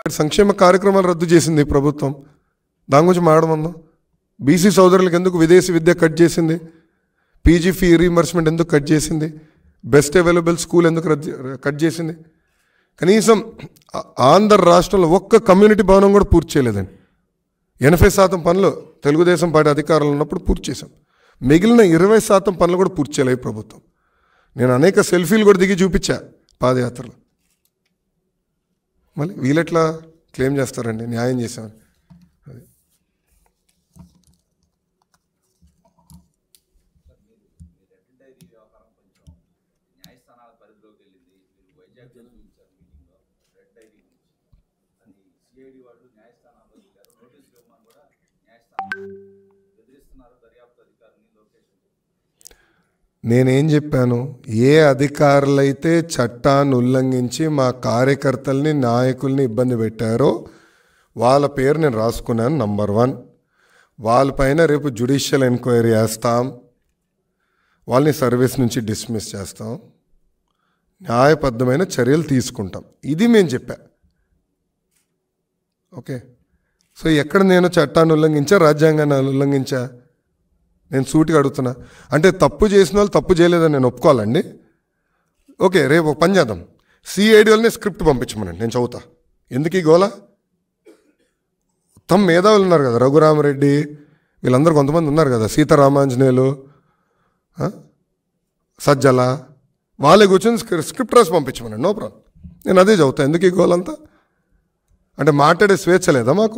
సంక్షేమ కార్యక్రమాలు రద్దు చేసింది ప్రభుత్వం. దాని గురించి మాట్లాడమందాం. బీసీ సోదరులకు ఎందుకు విదేశీ విద్య కట్ చేసింది? పీజీ ఫీ రీఎంబర్స్మెంట్ ఎందుకు కట్ చేసింది? బెస్ట్ అవైలబుల్ స్కూల్ ఎందుకు కట్ చేసింది? కనీసం ఆంధ్ర రాష్ట్రంలో ఒక్క కమ్యూనిటీ భవనం కూడా పూర్తి చేయలేదండి. 80% పనులు తెలుగుదేశం పార్టీ అధికారంలో ఉన్నప్పుడు పూర్తి చేశాం. మిగిలిన 20% పనులు కూడా పూర్తి చేయలేదు ప్రభుత్వం. నేను అనేక సెల్ఫీలు కూడా దిగి చూపించా పాదయాత్రలో. మళ్ళీ వీళ్ళెట్లా క్లెయిమ్ చేస్తారండి న్యాయం చేశామని? అది నేనేం చెప్పాను? ఏ అధికారులైతే చట్టాన్ని ఉల్లంఘించి మా కార్యకర్తల్ని నాయకుల్ని ఇబ్బంది పెట్టారో వాళ్ళ పేరు నేను రాసుకున్నాను. నంబర్ 1, వాళ్ళపైన రేపు జ్యుడిషియల్ ఎంక్వైరీ చేస్తాం, వాళ్ళని సర్వీస్ నుంచి డిస్మిస్ చేస్తాం, న్యాయబద్ధమైన చర్యలు తీసుకుంటాం. ఇది మేము చెప్పా. ఓకే, సో ఎక్కడ నేను చట్టాన్ని ఉల్లంఘించా, రాజ్యాంగాన్ని ఉల్లంఘించా? నేను సూటిగా అడుగుతున్నా. అంటే తప్పు చేసిన వాళ్ళు తప్పు చేయలేదని నేను ఒప్పుకోవాలండి. ఓకే, రేపు ఒక పని చేద్దాం. సిఐడి వాళ్ళని స్క్రిప్ట్ పంపించమనండి, నేను చదువుతా. ఎందుకు ఈ గోలా? మొత్తం మేధావులు ఉన్నారు కదా, రఘురామరెడ్డి వీళ్ళందరూ కొంతమంది ఉన్నారు కదా, సీతారామాంజనేయులు, సజ్జల, వాళ్ళే కూర్చొని స్క్రిప్ట్ రాసి పంపించమనండి. నో ప్రాబ్లం, నేను అదే చదువుతా. ఎందుకు ఈ గోలంతా? అంటే మాట్లాడే స్వేచ్ఛ లేదా మాకు?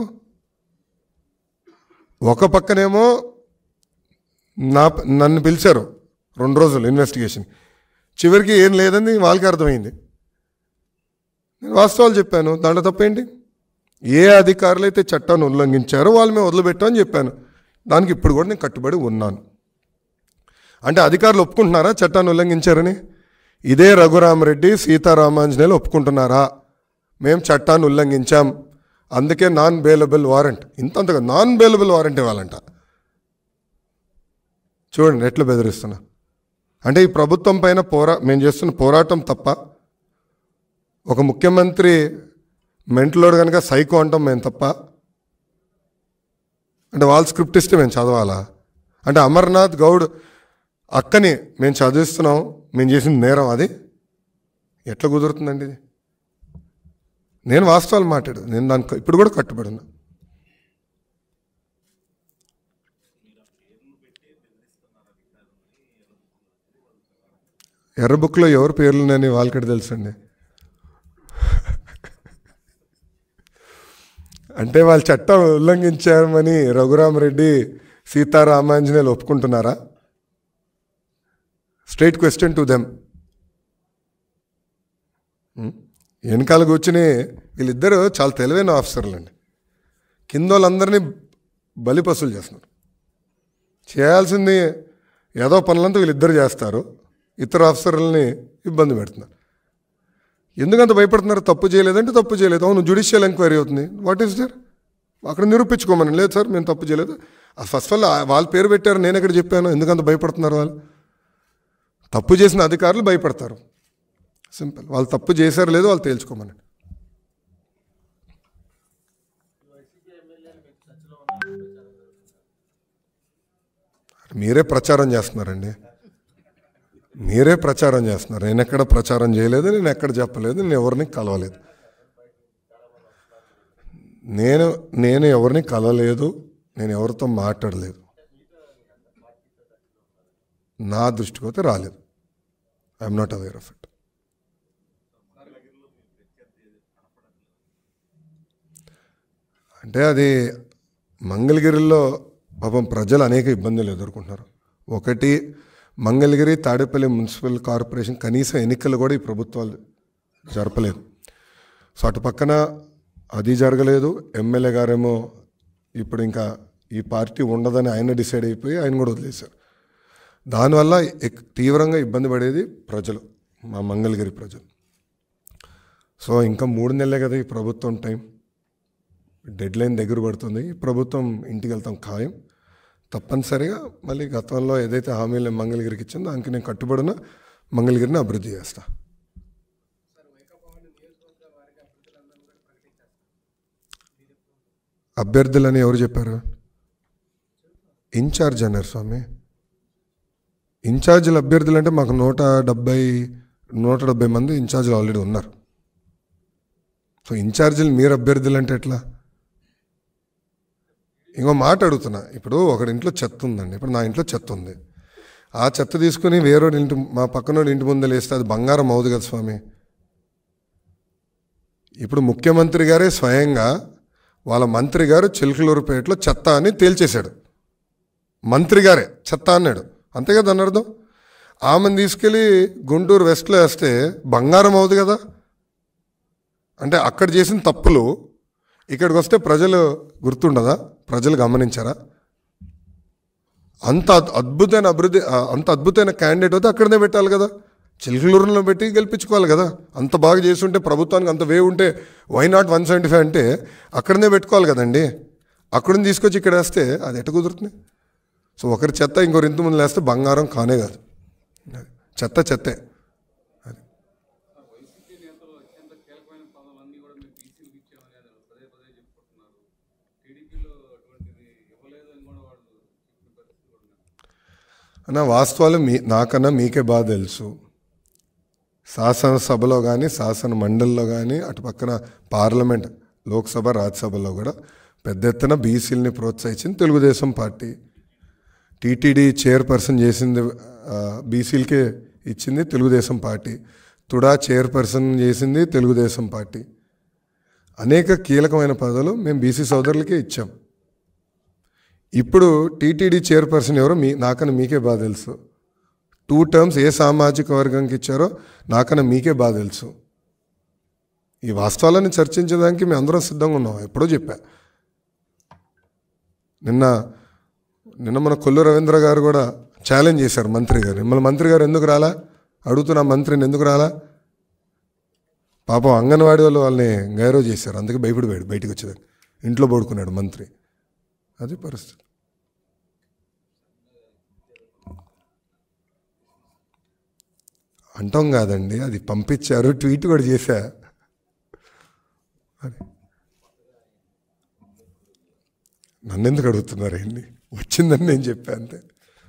ఒక పక్కనేమో నన్ను పిలిచారు 2 రోజులు ఇన్వెస్టిగేషన్, చివరికి ఏం లేదని వాళ్ళకి అర్థమైంది. నేను వాస్తవాలు చెప్పాను, దాంట్లో తప్పేంటి? ఏ అధికారులు అయితే చట్టాన్ని ఉల్లంఘించారో వాళ్ళు మేము వదిలిపెట్టామని చెప్పాను. దానికి ఇప్పుడు కూడా నేను కట్టుబడి ఉన్నాను. అంటే అధికారులు ఒప్పుకుంటున్నారా చట్టాన్ని ఉల్లంఘించారని? ఇదే రఘురామరెడ్డి, సీతారామాంజనేయులు ఒప్పుకుంటున్నారా? మేము చట్టాన్ని ఉల్లంఘించాం, అందుకే నాన్ బెయిలబుల్ వారెంట్, ఇంతంతగా నాన్ బెయిలబుల్ వారెంట్ ఇవ్వాలంట. చూడండి ఎట్లా బెదిరిస్తున్నా. అంటే ఈ ప్రభుత్వం పైన మేము చేస్తున్న పోరాటం తప్ప, ఒక ముఖ్యమంత్రి మెంటలోడు కనుక సైకో అంటాం మేము తప్ప, అంటే వాళ్ళు స్క్రిప్ట్ ఇస్తే మేము చదవాలా? అంటే అమర్నాథ్ గౌడ్ అక్కని మేము చదివిస్తున్నాం, మేము చేసిన నేరం అది ఎట్లా కుదురుతుందండి? ఇది నేను వాస్తవాలు మాట్లాడు, నేను దానికి ఇప్పుడు కూడా కట్టుబడి ఉన్నా. ఎర్ర బుక్లో ఎవరి పేర్లున్నాయని వాళ్ళకి తెలుసండి. అంటే వాళ్ళు చట్టం ఉల్లంఘించారని రఘురామరెడ్డి, సీతారామాంజనేయులు ఒప్పుకుంటున్నారా? Straight question to them. వెనకాల కూర్చుని వీళ్ళిద్దరూ చాలా తెలివైన ఆఫీసర్లు అండి. కింద వాళ్ళందరినీ బలిపసులు చేస్తున్నారు. చేయాల్సింది ఏదో పనులంతా వీళ్ళిద్దరు చేస్తారు, ఇతర ఆఫీసర్లని ఇబ్బంది పెడుతున్నారు. ఎందుకంత భయపడుతున్నారు? తప్పు చేయలేదంటే తప్పు చేయలేదు. అవును, జ్యుడిషియల్ ఎంక్వైరీ అవుతుంది. What is there? అక్కడ నిరూపించుకోమని. లేదు సార్ మేము తప్పు చేయలేదు. ఫస్ట్ ఆఫ్ ఆల్ వాళ్ళ పేరు పెట్టారు, నేను ఎక్కడ చెప్పాను? ఎందుకంత భయపడుతున్నారు? వాళ్ళు తప్పు చేసిన అధికారులు భయపడతారు. సింపుల్. వాళ్ళు తప్పు చేశారు లేదు వాళ్ళు తేల్చుకోమని. మీరే ప్రచారం చేస్తున్నారండి, మీరే ప్రచారం చేస్తున్నారు. నేను ఎక్కడ ప్రచారం చేయలేదు, నేను ఎక్కడ చెప్పలేదు, నేను ఎవరిని కలవలేదు. నేను ఎవరిని కలవలేదు, నేను ఎవరితో మాట్లాడలేదు. నా దృష్టికి అయితే రాలేదు. I'm not aware of it. అంటే అది మంగళగిరిలో పాపం ప్రజలు అనేక ఇబ్బందులు ఎదుర్కొంటున్నారు. ఒకటి, మంగళగిరి తాడేపల్లి మున్సిపల్ కార్పొరేషన్ కనీసం ఎన్నికలు కూడా ఈ ప్రభుత్వాలు జరపలేదు. సో అటు పక్కన అది జరగలేదు. ఎమ్మెల్యే గారేమో ఇప్పుడు ఇంకా ఈ పార్టీ ఉండదని ఆయన డిసైడ్ అయిపోయి ఆయన కూడా వదిలేశారు. దానివల్ల తీవ్రంగా ఇబ్బంది పడేది ప్రజలు, మా మంగళగిరి ప్రజలు. సో ఇంకా 3 నెలలే కదా ఈ ప్రభుత్వం టైం, డెడ్ లైన్ దగ్గర పడుతుంది. ఈ ప్రభుత్వం ఇంటికి వెళ్తాం ఖాయం. తప్పనిసరిగా మళ్ళీ గతంలో ఏదైతే హామీలు మంగళగిరికి ఇచ్చిందో దానికి నేను కట్టుబడిన మంగళగిరిని అభివృద్ధి చేస్తా. అభ్యర్థులని ఎవరు చెప్పారు? ఇన్ఛార్జ్ అన్నారు స్వామి. ఇన్ఛార్జీలు అభ్యర్థులు అంటే మాకు 170 మంది ఇన్ఛార్జీలు ఆల్రెడీ ఉన్నారు. సో ఇన్ఛార్జీలు మీరు అభ్యర్థులు అంటే ఎట్లా? ఇంకో మాట అడుగుతున్నా, ఇప్పుడు ఒకరింట్లో చెత్త ఉందండి, ఇప్పుడు నా ఇంట్లో చెత్త ఉంది, ఆ చెత్త తీసుకుని వేరే ఇంటి మా పక్కనోడి ఇంటి ముందు వేస్తే అది బంగారం అవుదు కదా స్వామి. ఇప్పుడు ముఖ్యమంత్రి గారే స్వయంగా వాళ్ళ మంత్రి గారు చిలకలూరుపేటలో చెత్త అని తేల్చేశాడు. మంత్రి గారే చెత్త అన్నాడు, అంతే కదా అని అర్థం. ఆమెను తీసుకెళ్ళి గుంటూరు వెస్ట్లో వేస్తే బంగారం అవుదు కదా. అంటే అక్కడ చేసిన తప్పులు ఇక్కడికి వస్తే ప్రజలు గుర్తుండదా? ప్రజలు గమనించారా? అంత అద్భుతమైన క్యాండిడేట్ అయితే అక్కడనే పెట్టాలి కదా, చిలకలూరులో పెట్టి గెలిపించుకోవాలి కదా. అంత బాగా చేస్తుంటే, ప్రభుత్వానికి అంత వే ఉంటే వై నాట్ 175 అంటే అక్కడనే పెట్టుకోవాలి కదండి. అక్కడిని తీసుకొచ్చి ఇక్కడ వేస్తే అది ఎట్ట కుదురుతుంది? సో ఒకరి చెత్త ఇంకొకరి ఇంటి ముందు వేస్తే బంగారం కానే కాదు, చెత్త చెత్తే. అన్న వాస్తవాలు నాకన్నా మీకే బాగా తెలుసు. శాసనసభలో కానీ శాసన మండలిలో కానీ అటు పక్కన పార్లమెంట్ లోక్సభ రాజ్యసభలో కూడా పెద్ద ఎత్తున బీసీలని ప్రోత్సహించింది తెలుగుదేశం పార్టీ. టీటీడీ చైర్పర్సన్ చేసింది బీసీలకే ఇచ్చింది తెలుగుదేశం పార్టీ. తుడా చైర్పర్సన్ చేసింది తెలుగుదేశం పార్టీ. అనేక కీలకమైన పదవులు మేము బీసీ సోదరులకే ఇచ్చాం. ఇప్పుడు టీటీడీ చైర్పర్సన్ ఎవరో నాకన్నా మీకే బాగా తెలుసు. 2 టర్మ్స్ ఏ సామాజిక వర్గానికి ఇచ్చారో నాకన్నా మీకే బాగా తెలుసు. ఈ వాస్తవాలను చర్చించడానికి మేము అందరం సిద్ధంగా ఉన్నాం, ఎప్పుడో చెప్పా. నిన్న మన కొల్లు రవీంద్ర గారు కూడా ఛాలెంజ్ చేశారు మంత్రి గారు. మిమ్మల్ని మంత్రి గారు ఎందుకు రాలా అడుగుతున్నా, మంత్రిని ఎందుకు రాలా? పాపం అంగన్వాడీ వాళ్ళు వాళ్ళని గైరవ్ చేశారు, అందుకే భయపడిపోయాడు, బయటకు వచ్చేదాన్ని ఇంట్లో పడుకున్నాడు మంత్రి. అది పరిస్థితి. అంటాం కాదండి, అది పంపించారు, ట్వీట్ కూడా చేశా. అది నన్ను ఎందుకు అడుగుతున్నారు ఏంటి? వచ్చిందని నేను చెప్పా అంతే.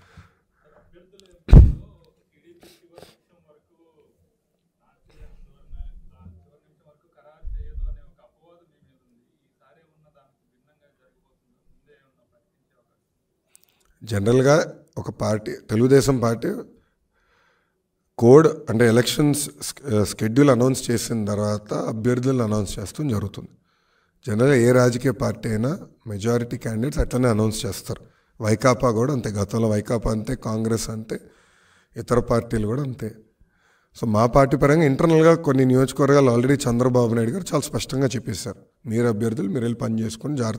జనరల్గా ఒక పార్టీ, తెలుగుదేశం పార్టీ కోడ్ అంటే ఎలక్షన్స్ షెడ్యూల్ అనౌన్స్ చేసిన తర్వాత అభ్యర్థులను అనౌన్స్ చేస్తూ జరుగుతుంది. జనరల్గా ఏ రాజకీయ పార్టీ అయినా మెజారిటీ క్యాండిడేట్స్ అట్లనే అనౌన్స్ చేస్తారు. వైకాపా కూడా అంతే, గతంలో వైకాపా అంతే, కాంగ్రెస్ అంతే, ఇతర పార్టీలు కూడా అంతే. సో మా పార్టీ పరంగా ఇంటర్నల్గా కొన్ని నియోజకవర్గాలు ఆల్రెడీ చంద్రబాబు నాయుడు గారు చాలా స్పష్టంగా చెప్పేశారు, మీరు అభ్యర్థులు మీరు వెళ్ళి పని చేసుకొని జాగ్రత్త